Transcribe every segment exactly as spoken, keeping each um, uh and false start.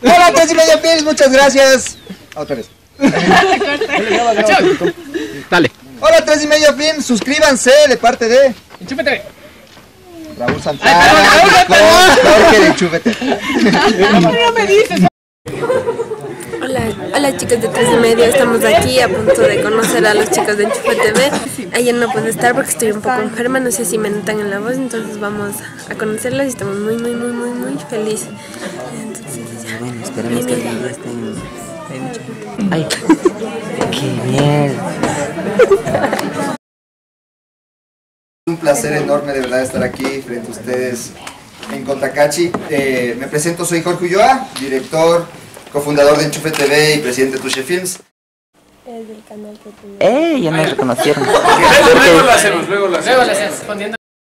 Hola, tres y media Films, muchas gracias. Otra vez. Dale. Hola, tres y media Films, suscríbanse de parte de Enchufe T V. Raúl Santana, Jorge de Enchufe T V. No me dices. Hola, hola chicos de tres y medio, estamos aquí a punto de conocer a los chicos de Enchufe T V. Ayer no pude estar porque estoy un poco enferma, no sé si me notan en la voz, entonces vamos a conocerlos y estamos muy, muy, muy, muy, muy felices. Entonces, ya. Bueno, esperemos que ya estén... ¡Ay! ¡Qué bien! Un placer enorme de verdad estar aquí frente a ustedes en Cotacachi. Eh, me presento, soy Jorge Ulloa, director, cofundador de Enchufe T V y presidente de Tuche Films. Es del canal que tú... ¡Eh! Ya me reconocieron. Luego lo hacemos, luego lo hacemos. Luego lo hacemos, respondiendo.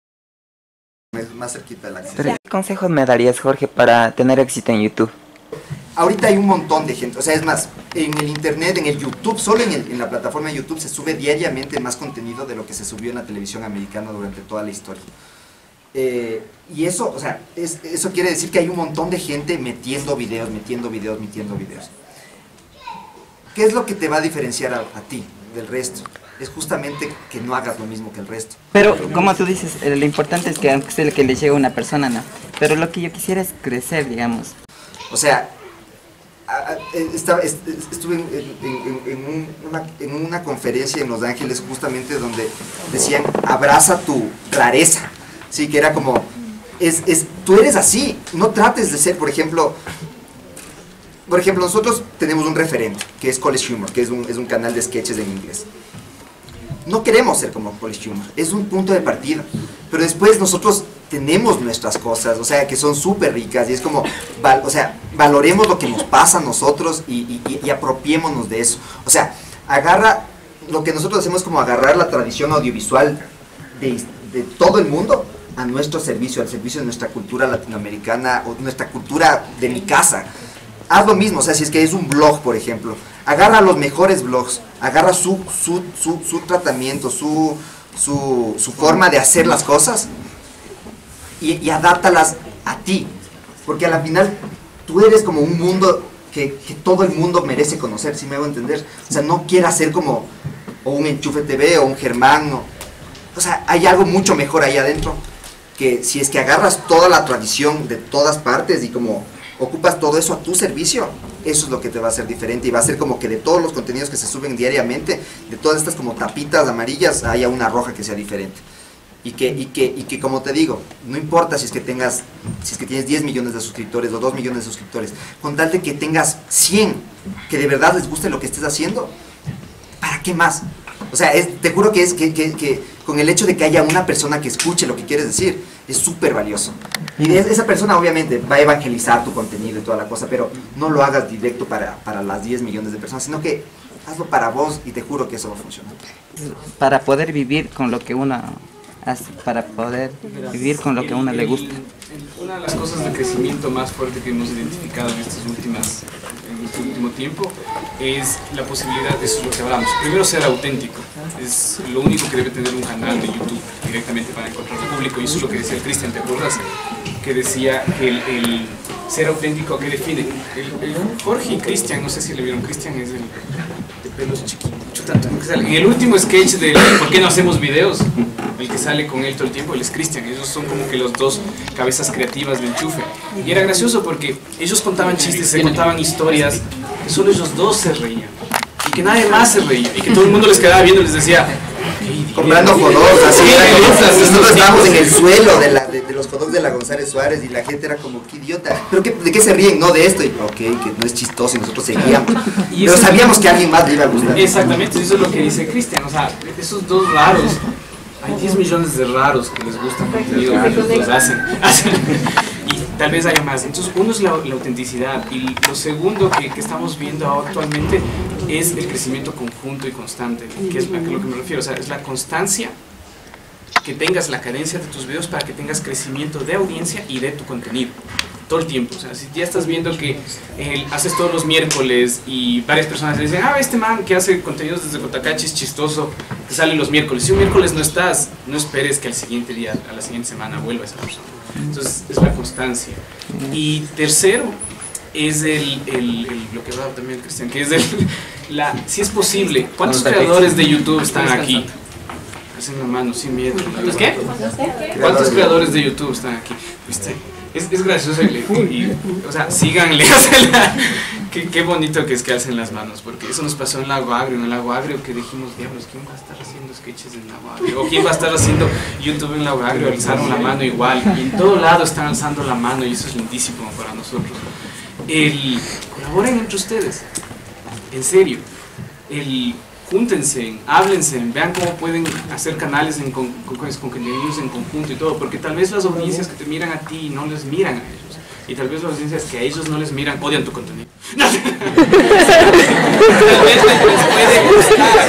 Más cerquita de la acción. Pero, ¿qué consejos me darías, Jorge, para tener éxito en YouTube? Ahorita hay un montón de gente, o sea, es más, en el internet, en el YouTube, solo en, el, en la plataforma de YouTube se sube diariamente más contenido de lo que se subió en la televisión americana durante toda la historia. Eh, y eso, o sea, es, eso quiere decir que hay un montón de gente metiendo videos, metiendo videos, metiendo videos. ¿Qué es lo que te va a diferenciar a, a ti del resto? Es justamente que no hagas lo mismo que el resto. Pero, como tú dices, eh, lo importante es que aunque sea el que le llegue a una persona, ¿no? Pero lo que yo quisiera es crecer, digamos. O sea, a, a, estaba, est, estuve en, en, en, en, un, una, en una conferencia en Los Ángeles justamente donde decían, abraza tu rareza. Sí, que era como, es, es, tú eres así, no trates de ser, por ejemplo, por ejemplo, nosotros tenemos un referente, que es College Humor, que es un, es un canal de sketches en inglés. No queremos ser como College Humor, es un punto de partida, pero después nosotros tenemos nuestras cosas, o sea, que son súper ricas, y es como, val, o sea, valoremos lo que nos pasa a nosotros y, y, y apropiémonos de eso. O sea, agarra, lo que nosotros hacemos es como agarrar la tradición audiovisual de, de todo el mundo a nuestro servicio, al servicio de nuestra cultura latinoamericana o nuestra cultura de mi casa. Haz lo mismo, o sea, si es que es un blog, por ejemplo, agarra los mejores blogs, agarra su, su, su, su tratamiento, su, su, su forma de hacer las cosas y, y adáptalas a ti, porque a la final tú eres como un mundo que, que todo el mundo merece conocer, si me hago entender. O sea, no quieras ser como o un Enchufe T V o un Germán, no. O sea, hay algo mucho mejor ahí adentro, que si es que agarras toda la tradición de todas partes y como ocupas todo eso a tu servicio, eso es lo que te va a hacer diferente y va a ser como que de todos los contenidos que se suben diariamente, de todas estas como tapitas amarillas, haya una roja que sea diferente. Y que, y que, y que como te digo, no importa si es que tengas, si es que tienes diez millones de suscriptores o dos millones de suscriptores, con tal de que tengas cien, que de verdad les guste lo que estés haciendo, ¿para qué más? O sea, es, te juro que es que, que, que con el hecho de que haya una persona que escuche lo que quieres decir, es súper valioso. Y esa persona obviamente va a evangelizar tu contenido y toda la cosa, pero no lo hagas directo para, para las diez millones de personas, sino que hazlo para vos y te juro que eso va a funcionar. Para poder vivir con lo que uno hace, para poder vivir con lo que a uno le gusta. Una de las cosas de crecimiento más fuerte que hemos identificado en estas últimas, en este último tiempo es la posibilidad de eso, es lo que hablamos. Primero, ser auténtico. Es lo único que debe tener un canal de YouTube directamente para encontrar al público, y eso es lo que decía Cristian, ¿te acuerdas? Que decía que el, el ser auténtico, ¿qué define? El, el Jorge y Cristian, no sé si le vieron, Cristian es el de pelos chiquitos. En el último sketch de ¿por qué no hacemos videos? El que sale con él todo el tiempo, él es Cristian. Ellos son como que los dos cabezas creativas del Enchufe. Y era gracioso porque ellos contaban chistes, se contaban historias, que solo ellos dos se reían. Y que nadie más se reía. Y que todo el mundo les quedaba viendo y les decía, comprando hot dogs, así, nosotros estábamos en el suelo de, la, de, de los hot dogs de la González Suárez y la gente era como, qué idiota, ¿pero qué, de qué se ríen? No, de esto, y ok, que no es chistoso y nosotros seguíamos, y pero sabíamos que a alguien más le iba a gustar. Exactamente, eso es lo que dice Cristian, o sea, esos dos raros, hay diez millones de raros que les gustan contenido, que los hacen, hacen, y tal vez haya más. Entonces, uno es la, la autenticidad, y lo segundo que, que estamos viendo actualmente es el crecimiento conjunto y constante, que es a lo que me refiero, o sea, es la constancia, que tengas la cadencia de tus videos para que tengas crecimiento de audiencia y de tu contenido todo el tiempo. O sea, si ya estás viendo que eh, haces todos los miércoles y varias personas le dicen, ah, este man que hace contenidos desde Cotacachi es chistoso, que sale los miércoles. Si un miércoles no estás, no esperes que al siguiente día, a la siguiente semana vuelva esa persona. Entonces es la constancia. Y tercero, es el, el, el lo que hablaba también Cristian, que es el, la, si es posible, ¿cuántos creadores de YouTube están aquí? Hacen la mano, sin miedo. ¿Cuántos qué? ¿Cuántos creadores de YouTube están aquí? ¿Viste? Es, es gracioso y, y, o sea, síganle, o sea, la, qué, qué bonito que es que hacen las manos, porque eso nos pasó en Lago Agrio, en el Lago Agrio que dijimos, diablos, ¿quién va a estar haciendo sketches en Lago Agrio? ¿O quién va a estar haciendo YouTube en Lago Agrio? Alzaron la mano igual, y en todo lado están alzando la mano y eso es lindísimo para nosotros. El, colaboren entre ustedes, en serio, el... júntense, háblense, vean cómo pueden hacer canales en con, con, con contenidos en conjunto y todo, porque tal vez las audiencias que te miran a ti no les miran a ellos, y tal vez las audiencias que a ellos no les miran odian tu contenido. No. Tal vez les puede gustar,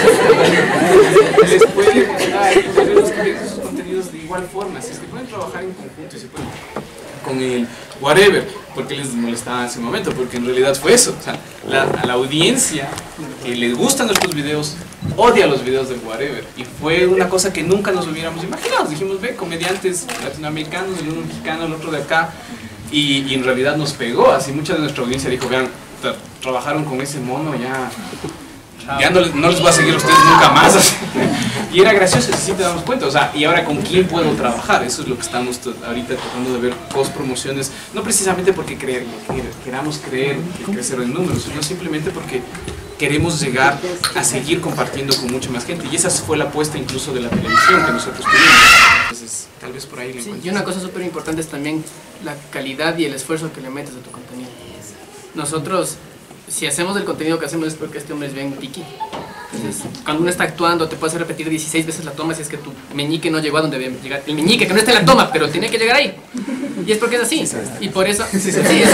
les puede gustar, y tal vez los que ven sus contenidos de igual forma, si es que pueden trabajar en conjunto y se pueden con el whatever, porque les molestaba en ese momento, porque en realidad fue eso, o sea, la, a la audiencia que les gustan nuestros videos, odia los videos del whatever, y fue una cosa que nunca nos hubiéramos imaginado. Dijimos, ve, comediantes latinoamericanos, el uno mexicano, el otro de acá, y, y en realidad nos pegó, así mucha de nuestra audiencia dijo, vean, tra trabajaron con ese mono, ya, ya no les, no les voy a seguir a ustedes nunca más, así. Y era gracioso, sí te damos cuenta, o sea, y ahora con quién puedo trabajar, eso es lo que estamos ahorita tratando de ver, post promociones, no precisamente porque creer, queramos creer y crecer en números, sino simplemente porque queremos llegar a seguir compartiendo con mucha más gente, y esa fue la apuesta incluso de la televisión que nosotros tuvimos. Entonces, tal vez por ahí le sí, y una cosa súper importante es también la calidad y el esfuerzo que le metes a tu contenido. Nosotros, si hacemos el contenido que hacemos es porque este hombre es bien piqui. Entonces, cuando uno está actuando, te puedes hacer repetir dieciséis veces la toma si es que tu meñique no llegó a donde debe llegar. El meñique que no está en la toma, pero tiene que llegar ahí. Y es porque es así. Y por eso... Sí, sí, sí. Sí,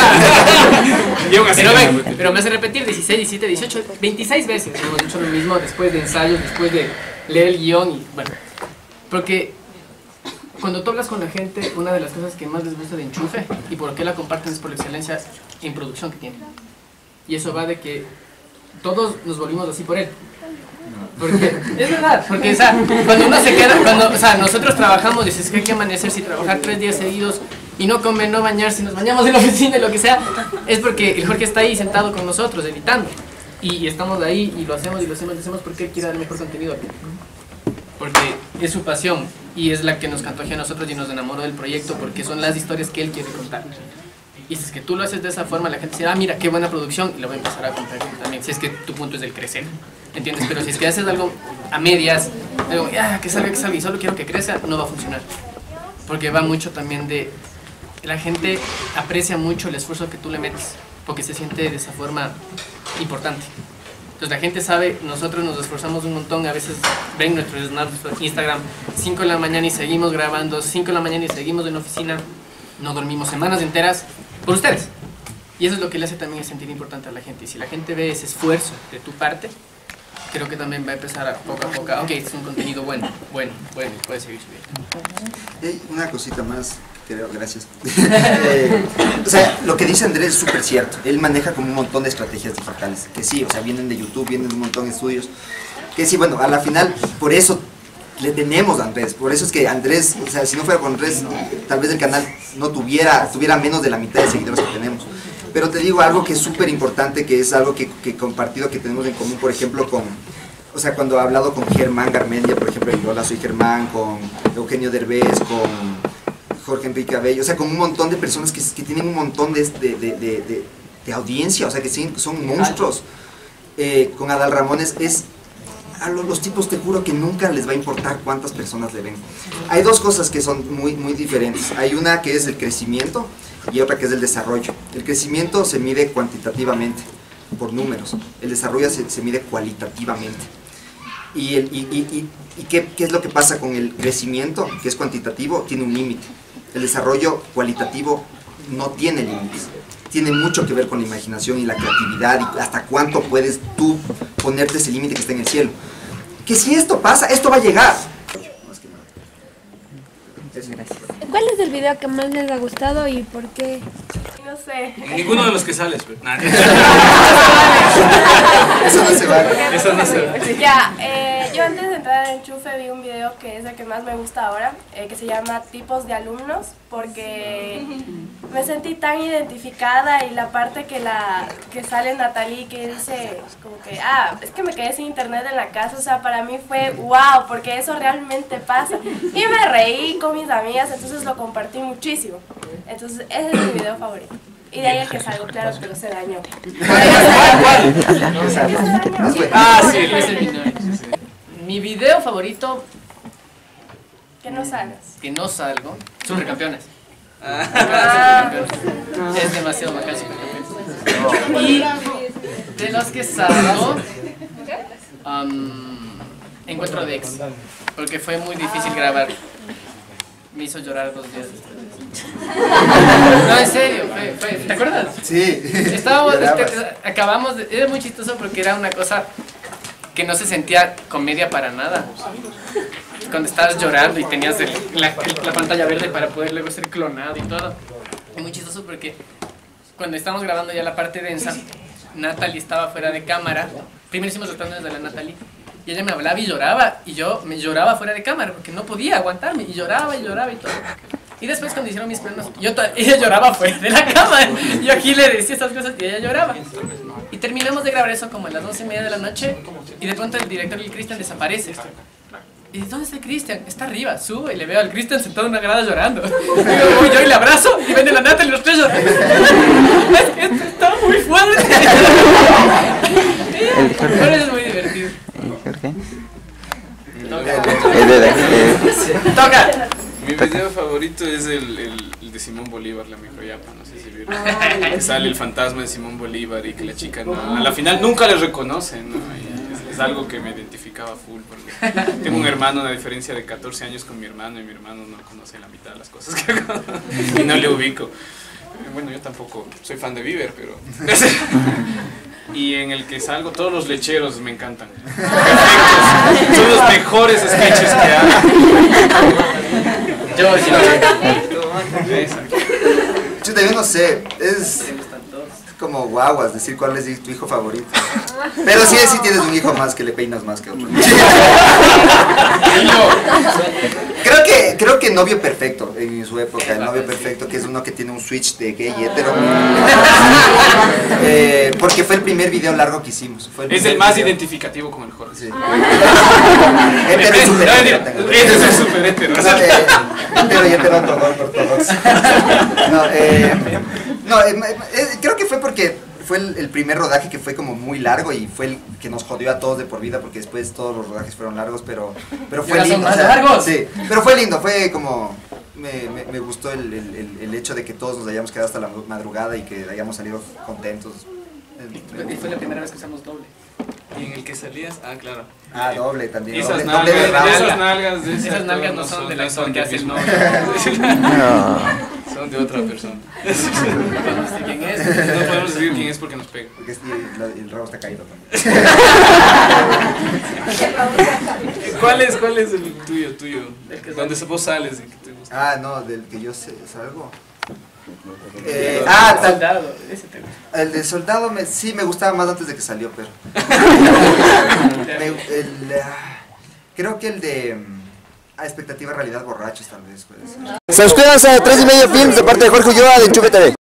pero, ven, pero me hace repetir dieciséis, diecisiete, dieciocho, veintiséis veces. Hemos hecho lo mismo después de ensayos, después de leer el guión y bueno. Porque cuando tú hablas con la gente, una de las cosas que más les gusta de Enchufe y por qué la comparten es por la excelencia en producción que tiene. Y eso va de que todos nos volvimos así por él. Porque, es verdad, porque o sea, cuando uno se queda, cuando, o sea, nosotros trabajamos, dices que hay que amanecer y trabajar tres días seguidos y no comer, no bañarse, nos bañamos en la oficina, lo que sea, es porque el Jorge está ahí sentado con nosotros, editando. Y, y estamos ahí y lo hacemos y lo hacemos, lo hacemos porque él quiere dar el mejor contenido. Porque es su pasión y es la que nos cantojea a nosotros y nos enamoró del proyecto porque son las historias que él quiere contar. Y si es que tú lo haces de esa forma, la gente dice, ah, mira, qué buena producción, y lo va a empezar a comprar también, si es que tu punto es el crecer, ¿entiendes? Pero si es que haces algo a medias, algo, ah, que salga, que salga, y solo quiero que crezca, no va a funcionar. Porque va mucho también de, la gente aprecia mucho el esfuerzo que tú le metes, porque se siente de esa forma importante. Entonces la gente sabe, nosotros nos esforzamos un montón, a veces ven nuestro Instagram, cinco de la mañana y seguimos grabando, cinco de la mañana y seguimos en la oficina, no dormimos semanas enteras, por ustedes. Y eso es lo que le hace también sentir importante a la gente. Y si la gente ve ese esfuerzo de tu parte, creo que también va a empezar a poco a poco, ok, es un contenido bueno, bueno, bueno, puede seguir subiendo. Hey, una cosita más, creo, gracias. eh, o sea, lo que dice Andrés es súper cierto. Él maneja como un montón de estrategias digitales, que sí, o sea, vienen de YouTube, vienen de un montón de estudios, que sí, bueno, a la final, por eso le tenemos a Andrés, por eso es que Andrés, o sea, si no fuera con Andrés, tal vez el canal no tuviera, tuviera menos de la mitad de seguidores que tenemos. Pero te digo algo que es súper importante, que es algo que, que compartido, que tenemos en común, por ejemplo, con, o sea, cuando he hablado con Germán Garmendia, por ejemplo, en Hola, soy Germán, con Eugenio Derbez, con Jorge Enrique Abello, o sea, con un montón de personas que, que tienen un montón de, de, de, de, de audiencia, o sea, que son monstruos. Eh, con Adal Ramones es... A los tipos te juro que nunca les va a importar cuántas personas le ven. Hay dos cosas que son muy, muy diferentes. Hay una que es el crecimiento y otra que es el desarrollo. El crecimiento se mide cuantitativamente, por números. El desarrollo se, se mide cualitativamente. ¿Y, el, y, y, y, y qué, qué es lo que pasa con el crecimiento, que es cuantitativo? Tiene un límite. El desarrollo cualitativo no tiene límites. Tiene mucho que ver con la imaginación y la creatividad y hasta cuánto puedes tú ponerte ese límite que está en el cielo. Que si esto pasa, esto va a llegar. ¿Cuál es el video que más les ha gustado y por qué? No sé. Ninguno de los que sales, pero nada. Eso no se va. Eso no se va. Ya, eh, yo antes de entrar comunidad de Enchufe vi un video que es el que más me gusta ahora, eh, que se llama Tipos de Alumnos, porque me sentí tan identificada, y la parte que la que sale Natalie que dice como que, ah, es que me quedé sin internet en la casa, o sea, para mí fue wow, porque eso realmente pasa. Y me reí con mis amigas, entonces lo compartí muchísimo. Entonces ese es mi video favorito. Y de ahí el que salgo, claro, pero se dañó. Ah, sí, ese es mi novio. Mi video favorito, Que no salgas. que no salgo, Supercampeones. Ah. Supercampeones. Es demasiado bacán Supercampeones. Y de los que salgo, um, Encuentro de Ex, porque fue muy difícil grabar. Me hizo llorar dos días después. No, en serio, fue, fue, ¿te acuerdas? Sí. Estábamos, este, acabamos de, era muy chistoso porque era una cosa que no se sentía comedia para nada. Cuando estabas llorando y tenías el, la, la pantalla verde para poder luego ser clonado y todo. Es muy chistoso porque cuando estábamos grabando ya la parte densa, Natalie estaba fuera de cámara. Primero hicimos los planos de la Natalie. Y ella me hablaba y lloraba, y yo me lloraba fuera de cámara porque no podía aguantarme, y lloraba y lloraba y todo. Y después cuando hicieron mis planos, yo ella lloraba fuera de la cámara, y yo aquí le decía estas cosas y ella lloraba. Y terminamos de grabar eso como a las once y media de la noche, y de pronto el director, el Cristian, desaparece. Y dice, ¿dónde está el Cristian? Está arriba, sube, y le veo al Cristian sentado en una grada llorando. Y yo voy yo y le abrazo, y viene la Natalie y los tres lloran. Es que esto está muy fuerte. Pero es muy divertido. Jorge. Toca. Toca. Mi video favorito es el, el, el de Simón Bolívar, la microyapa, no sé si vieron. Que sale el fantasma de Simón Bolívar y que la chica no, a la final nunca le reconoce, ¿no? Y es, es algo que me identificaba full, porque tengo un hermano, una diferencia de catorce años con mi hermano, y mi hermano no conoce la mitad de las cosas que hago y no le ubico. Bueno, yo tampoco soy fan de Bieber, pero... Y en el que salgo, todos los lecheros me encantan. Perfectos. Son los mejores sketches que hay. Yo, yo. Exacto. Chuta, yo no sé, es como guaguas decir cuál es tu hijo favorito. Pero sí, sí tienes un hijo más que le peinas más que otro. Creo que, creo que Novio Perfecto, en su época, el Novio Perfecto, que es uno que tiene un switch de gay y hetero. Eh, porque fue el primer video largo que hicimos. Fue el Es el más video. identificativo con el Jorge. Sí. Hetero y super hetero. Ese es el super hetero. Hetero y hetero ortodoxo. No, eh, no eh, eh, creo que fue porque fue el, el primer rodaje que fue como muy largo, y fue el que nos jodió a todos de por vida, porque después todos los rodajes fueron largos, pero, pero fue ¿Y ahora son lindo. más O sea, largos? sí, pero fue lindo, fue como... Me, me, me gustó el, el, el, el hecho de que todos nos hayamos quedado hasta la madrugada y que hayamos salido contentos. Y fue la primera vez que usamos doble. Y en el que salías, ah, claro. Ah, doble también. Esas doble, doble de nalgas, rabo. esas nalgas, de ese Esas actor nalgas no son del actor son que de hace el Bill novio. Murray. Son de otra persona. No sé quién es. No podemos decir quién es porque nos pega. Porque este- el, el rabo está caído también. ¿Cuál es, cuál es el tuyo, tuyo? El que Donde vos sales y que te gusta. Ah, no, del que yo sé, salgo. Eh, ah, tal, Soldado, ese te gusta. el de Soldado me, sí me gustaba más antes de que salió, pero... Me- el, ah, creo que el de... mm, A expectativa realidad borrachos tal vez puede ser. Suscríbanse a tres y medio films de parte de Jorge Ulloa de Enchufe T V.